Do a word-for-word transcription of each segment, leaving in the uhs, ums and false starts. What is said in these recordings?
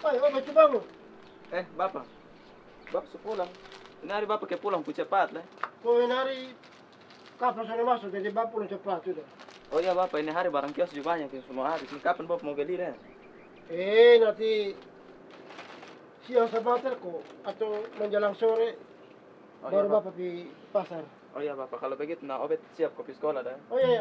Bapak, oh baca bangun. Eh, Bapak. Bapak sudah pulang. Ini hari Bapak kayak pulang, cepat lah. Oh ini hari kapal sana masuk, jadi Bapak pulang cepat sudah. Oh iya Bapak, ini hari barang kios juga banyak semua hari. Ini kapan Bapak mau beli deh? Eh nanti siang sebentar kok, atau menjelang sore Oh, baru iya, Bapak di pasar. Oh iya Bapak, kalau begitu nah Obet siap kopi sekolah dah. Oh iya, iya.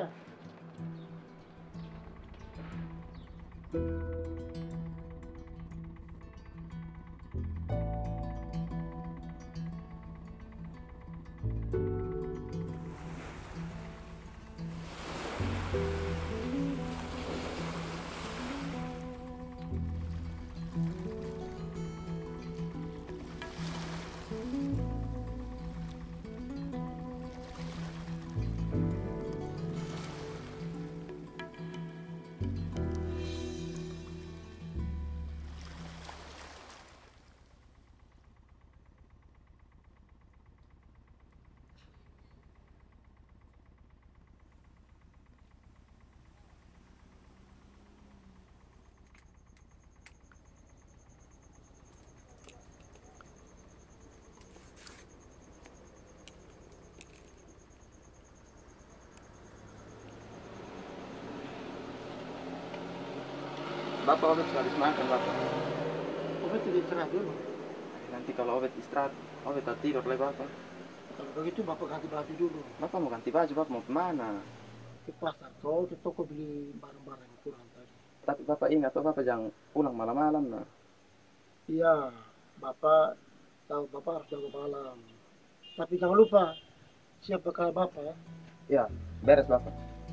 Bapak Obet sudah habis makan Bapak. Bapak tidak istirahat dulu. Nanti kalau Obet istirahat, Obet tak tidur lagi Bapak. Kalau begitu Bapak ganti baju dulu. Bapak mau ganti baju, Bapak mau kemana? Ke pasar, atau ke toko beli barang-barang yang kurang tadi. Tapi Bapak ingat, oh, Bapak jangan pulang malam-malam nah. Iya, Bapak tahu Bapak harus jaga malam. Tapi jangan lupa siap bekal Bapak ya. Ya, beres Bapak.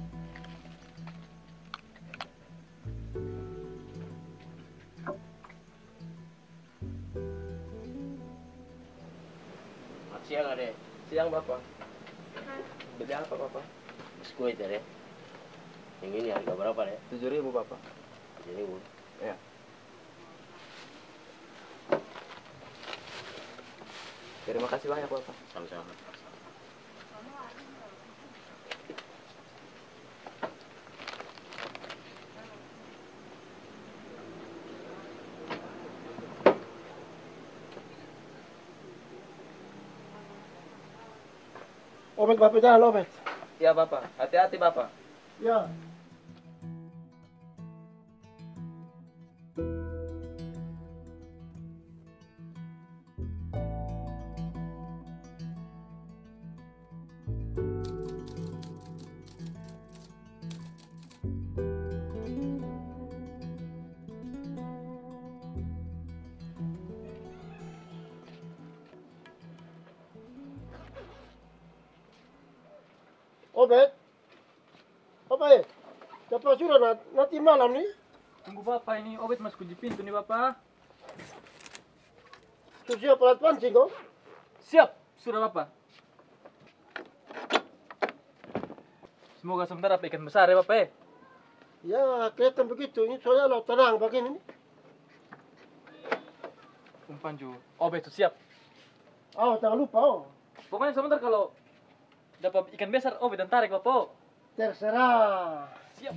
Siang ada Siang Bapak. Beli apa Bapak? biskuit ya deh. Yang ini harga berapa deh? Tujuh ribu Bapak. Jadi bu. Ya. Terima kasih banyak Bapak. Sama-sama. Obet Bapak jalan Obet. Ya Bapak, hati-hati Bapak. Ya. Obet, apa ya? Siapa sudah nat- nanti malam nih? Tunggu Bapak, ini Obet masuk kunci pintu nih Bapak. Sudah siap alat pancing kok? Siap, sudah Bapak. Semoga sebentar dapat ikan besar ya Bapak ya. Ya kelihatan begitu. Ini soalnya laut tenang begini nih. Umpan Ju, Obet tuh siap. Oh jangan lupa oh. Pokoknya sebentar kalau dapat ikan besar, Obet dan tarik Bapak. Terserah. Siap.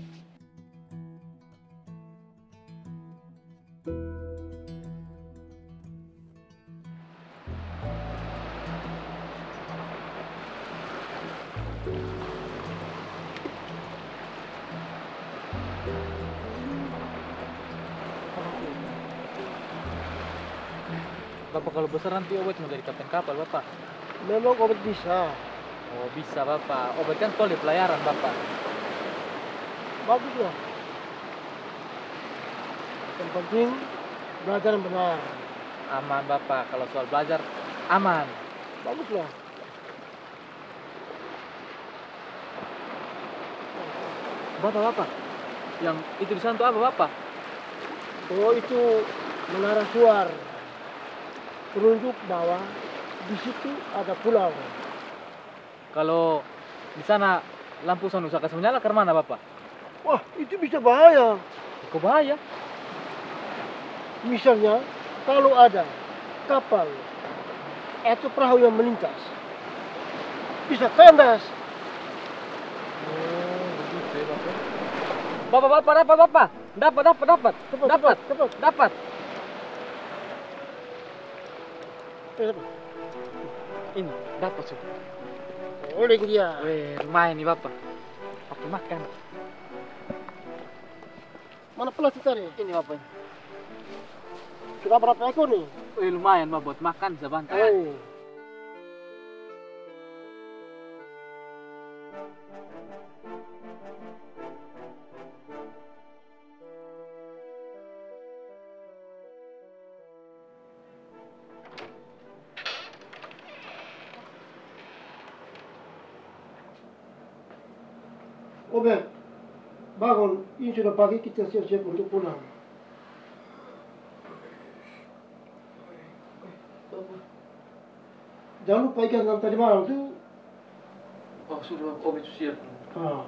Bapak kalau besar nanti Obet mau jadi kapten kapal Bapak. Memang Obet bisa. Oh bisa Bapak, Obet kan sekolah di pelayaran Bapak. Bagus lah. Yang penting belajar yang benar. Aman Bapak, kalau soal belajar aman. Bagus lah. Bapak, Bapak, yang itu di sana tuh apa Bapak? Oh itu menara suar. Penunjuk bahwa di situ ada pulau. Kalau di sana lampu sound usaha kasih menyala ke mana Bapak? Wah itu bisa bahaya. Kok bahaya? Misalnya kalau ada kapal atau perahu yang melintas, bisa kandas. Oh, begitu ya Bapak. Bapak, Bapak, dapat, Bapak. Dapat, dapat, dapat. Cepat, Dapat, cepat, cepat. dapat. Eh, apa? Ini dapat sudah. Oleh dia. Weh, lumayan nih bapak. Pakai makan. Mana plastik tadi? Ini bapak. Sudah berapa ekor nih? Weh, lumayan bapak buat makan sebentar. Oh. Obed, bangun. Ini sudah pagi, kita siap-siap untuk pulang. Jangan lupa ikan yang tadi malam tuh. Oh sudah, Obed siap. Ah.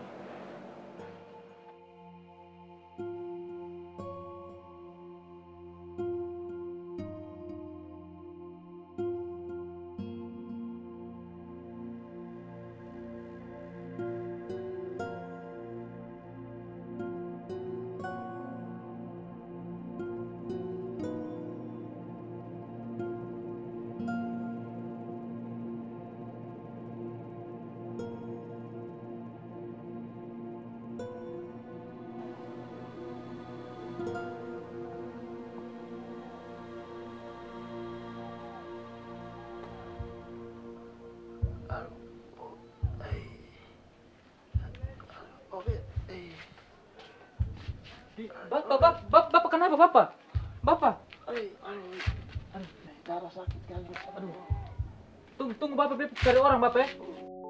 Bapak, bapak, bapak, bapak kenapa bapak? Bapak. Aduh, darah sakit kali. Aduh. Tunggu, tunggu bapak, bapak cari orang bapak ya.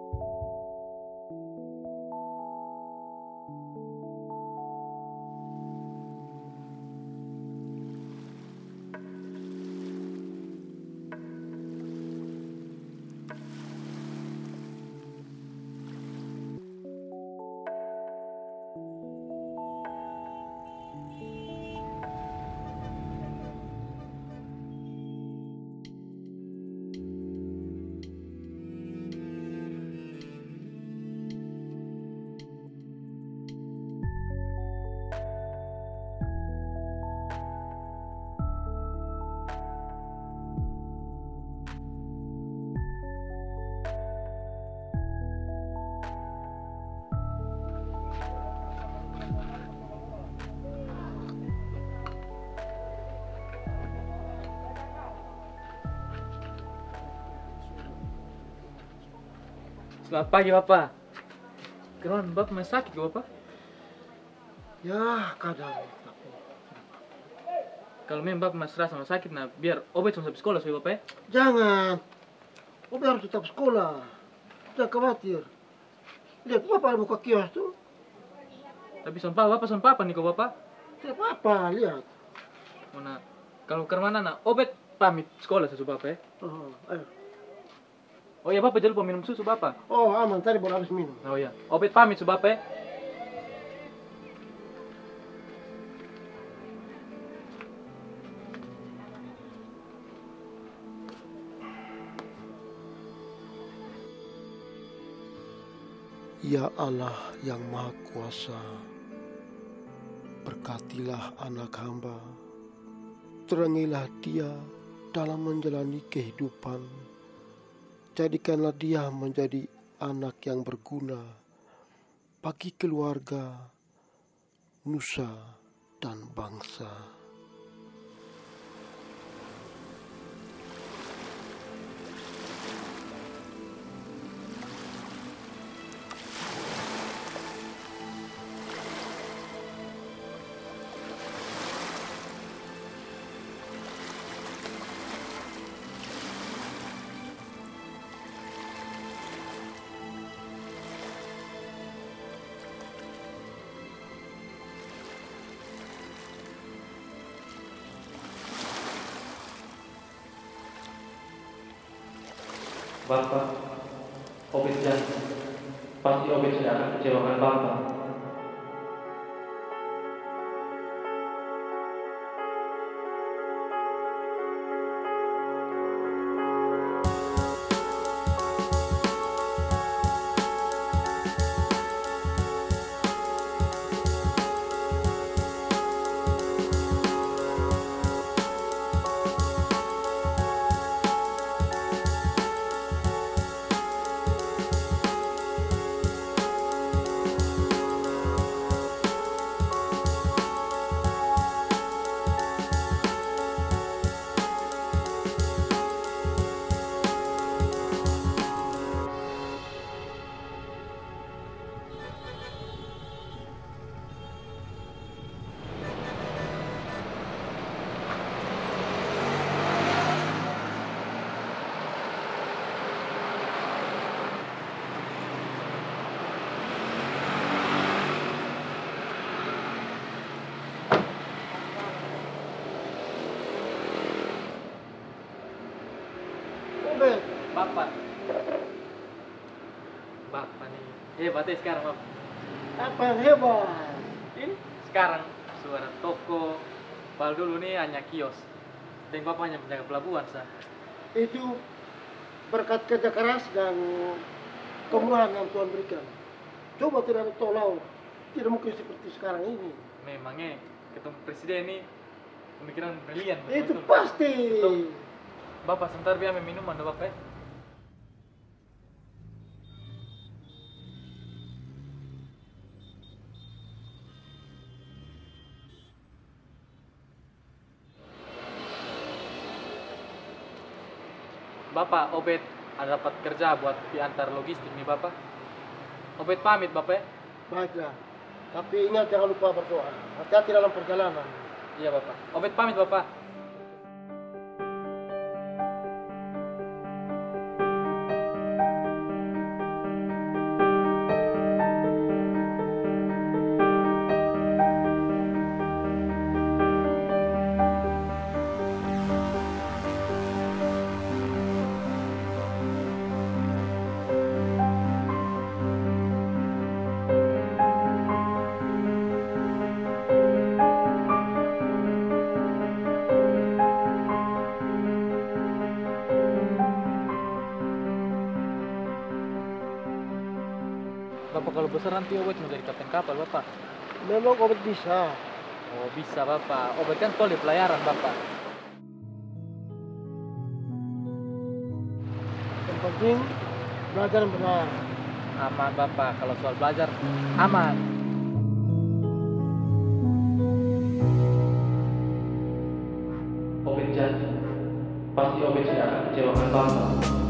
Selamat pagi bapak. Kenapa bapak masih sakit ke bapak? Ya, kadang. Kalau memang bapak masih rasa masih sakit, nah biar Obed sampai sekolah supaya bapak ya. Jangan. Obed harus tetap sekolah. Jangan khawatir. Lihat bapak buka kios tuh. Tapi sumpah bapak sumpah apa nih kok bapak? Tidak apa-apa, lihat. Mana kalau ke mana nah Obed pamit sekolah sesu bapak ya. Oh, ayo. Oh iya bapak jangan lupa minum susu bapak. Oh, aman. Tadi baru habis minum. Oh iya, Obed pamit su bapak ya. Ya Allah yang Maha Kuasa, berkatilah anak hamba, terangilah dia dalam menjalani kehidupan, jadikanlah dia menjadi anak yang berguna bagi keluarga, nusa, dan bangsa. Bapak, Obed janji, pasti Obed tidak akan kecewakan bapak. Hebat ya sekarang, Bapak. Apa yang hebat? Ini sekarang suara toko. Kalau dulu nih hanya kios. Dan Bapak hanya menjaga pelabuhan, sah. Itu berkat kerja keras dan kemurahan yang Tuhan berikan. Coba tidak ada tol laut, tidak mungkin seperti sekarang ini. Memangnya ketemu presiden nih pemikiran brilian. Itu betul-betul. pasti. Betul. Bapak sebentar biar ambil minuman, dah, Bapak. Ya. Bapak, Obed ada dapat kerja buat diantar logistik nih, Bapak. Obed pamit, Bapak. Ya. Baiklah. Tapi ingat jangan lupa berdoa. Hati-hati dalam perjalanan. Iya, Bapak. Obed pamit, Bapak. Bapak kalau besar nanti Obed mau jadi kapten kapal, Bapak. Memang Obed bisa. Oh, bisa, Bapak. Obed kan sekolah di pelayaran, Bapak. Yang penting belajar yang benar. Aman, Bapak. Kalau soal belajar, aman. Obed janji, pasti Obed tidak akan kecewakan Bapak.